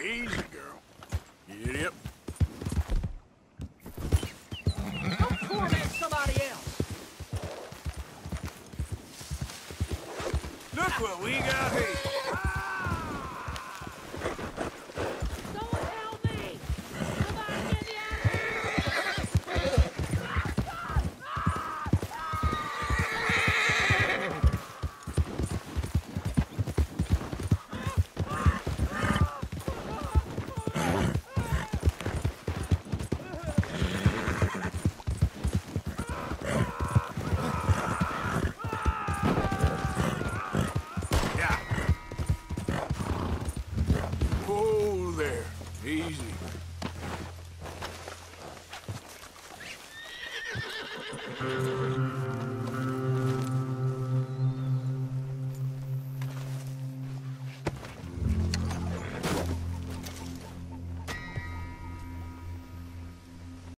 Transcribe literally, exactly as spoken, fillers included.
Easy, girl. Yep. Don't torment somebody else. Look what we got here. Someone help me! Somebody get me out of here! Yeah. Oh, there. Easy.